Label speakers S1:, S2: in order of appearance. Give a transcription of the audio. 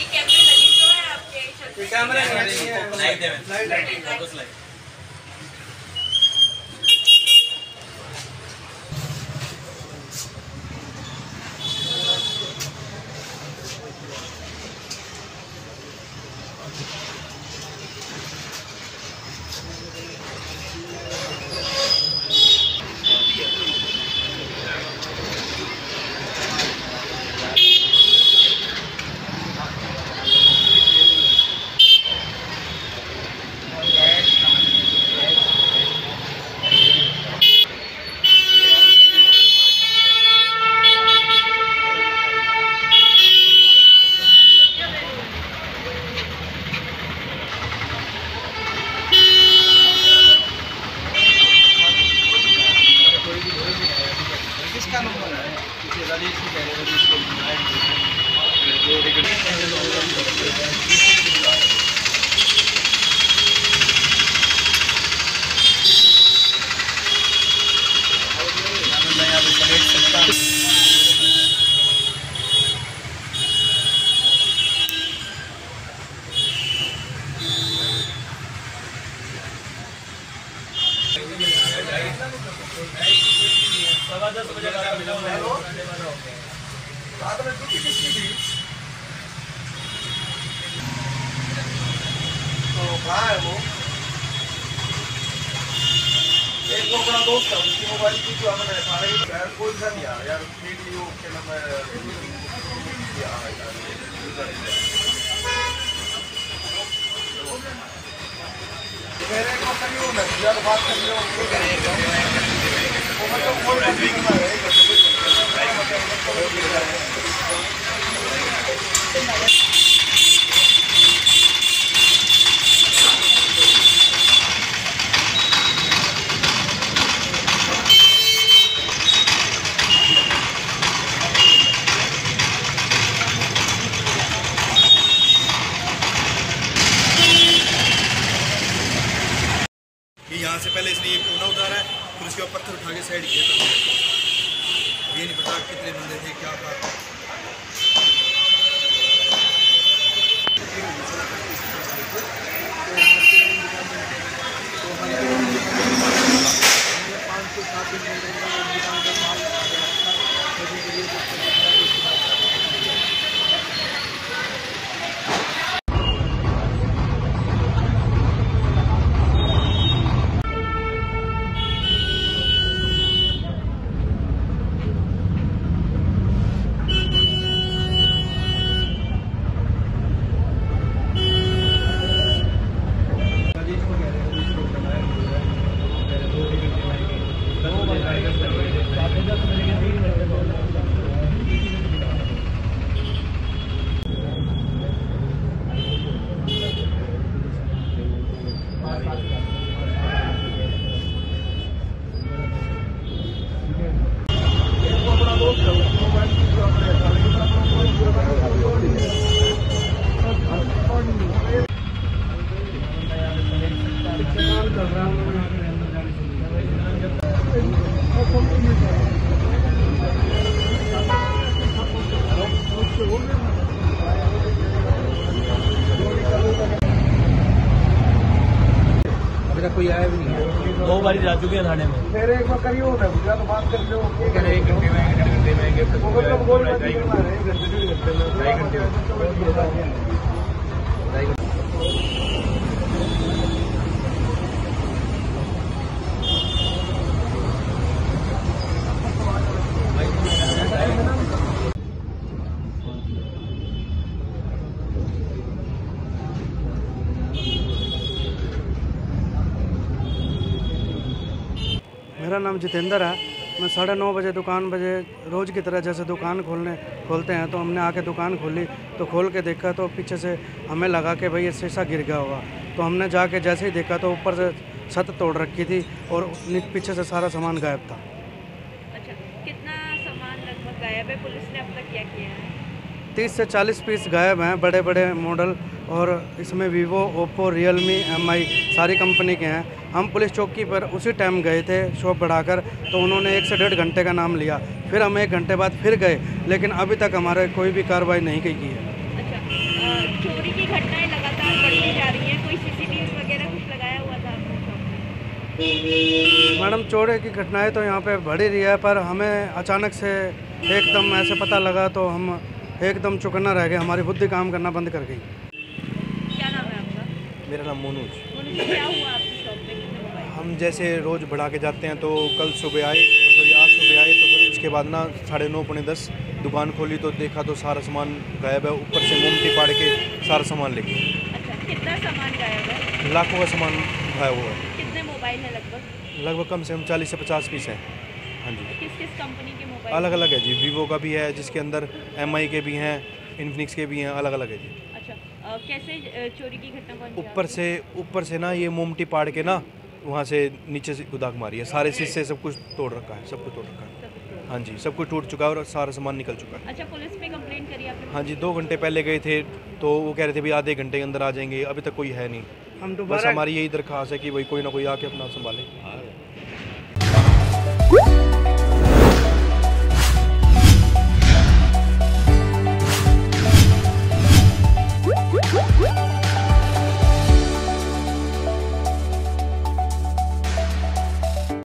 S1: कैमरे लगी तो है आपके छत पे?
S2: कैमरा नहीं है,
S3: लाइट है,
S2: लाइट
S3: फोकस लाइट।
S2: किसका नंबर है? रजीश की कह रहे हैं, रजीश को
S3: सवा 10 बजे का मिला है।
S2: रात में ड्यूटी किसकी थी? तो कहाँ है वो? एक वो अपना दोस्त है, उसकी मोबाइल की जो हमने सारे यार कोई सा नहीं यार वीडियो के नाम मेरे को करियो ना यार बात कर लो वो मतलब कोई नहीं करना है यहाँ से पहले इसने ये कोना उतारा है, फिर उसके बाद पत्थर उठा के साइड किया। ये नहीं पता कितने बंदे थे क्या था। कोई आया भी नहीं है,
S3: 2 बार जा चुके हैं थाने में।
S2: फिर एक बार करियो ना भैया तो बात कर लो।
S3: 1 घंटे में 1 घंटे में
S2: मतलब कोई बात नहीं करना है, 1 घंटे 1.5 घंटे में 2 घंटे
S4: मेरा नाम जितेंद्र है। मैं 9:30 बजे दुकान रोज़ की तरह जैसे दुकान खोलते हैं तो हमने आके दुकान खोली तो खोल के देखा तो पीछे से हमें लगा कि भाई ये शीशा गिर गया होगा। तो हमने जाके जैसे ही देखा तो ऊपर से छत तोड़ रखी थी और पीछे से सारा सामान गायब था।
S1: अच्छा, कितना सामान लगभग गायब है? पुलिस ने अब तक क्या किया है?
S4: 30 से 40 पीस गायब हैं, बड़े बड़े मॉडल, और इसमें वीवो, ओप्पो, रियलमी, एमआई सारी कंपनी के हैं। हम पुलिस चौकी पर उसी टाइम गए थे शॉप बढ़ाकर, तो उन्होंने 1 से 1.5 घंटे का नाम लिया। फिर हम 1 घंटे बाद फिर गए, लेकिन अभी तक हमारे कोई भी कार्रवाई नहीं की है।
S1: अच्छा, चोरी की घटनाएं लगातार बढ़ती जा रही हैं, कोई सीसीटीवी वगैरह कुछ लगाया हुआ था आपने शॉप में?
S4: मैडम चोरी की घटनाएं तो यहाँ पे बढ़ ही रही है, पर हमें अचानक से एकदम ऐसे पता लगा तो हम एकदम चौकन्ना रह गए, हमारी बुद्धि काम करना बंद कर गई।
S1: क्या नाम है आपका?
S5: मेरा नाम मोनूज।
S1: मुझे क्या हुआ आपकी शॉप पे, कितने मोबाइल?
S5: हम जैसे रोज़ बढ़ा के जाते हैं, तो कल सुबह आए, सॉरी आज सुबह आए, तो फिर उसके बाद ना 9:30 पौने 10 दुकान खोली तो देखा तो सारा सामान गायब है, ऊपर से मोमटी पाड़ के सारा सामान लेके।
S1: अच्छा, कितना सामान गायब है?
S5: लाखों का सामान गायब हुआ है।
S1: कितने मोबाइल है लगभग?
S5: लगभग कम से कम 40 से 50 पीस हैं। हाँ जी,
S1: किस किस कंपनी के मोबाइल?
S5: अलग अलग है जी, वीवो का भी है जिसके अंदर MI के भी हैं, इन्फिनिक्स के भी हैं, अलग अलग है जी।
S1: अच्छा, कैसे चोरी की घटना को अंजाम
S5: ऊपर से ना ये मोमटी पाड़ के ना वहाँ से नीचे से गुदाक मारी है, सारे शीशे सब कुछ तोड़ रखा है, सब कुछ तोड़ रखा है।
S1: दिया?
S5: हाँ जी, सब कुछ टूट चुका है और सारा सामान निकल चुका है।
S1: अच्छा, पुलिस पे कंप्लेंट करी आपने?
S5: हाँ जी, 2 घंटे पहले गए थे तो वो कह रहे थे भाई आधे घंटे के अंदर आ जाएंगे, अभी तक कोई है नहीं।
S4: हम
S5: बस
S4: दोबारा
S5: हमारी यही दरख्वास्त है कि भाई कोई ना कोई आके अपना संभाले।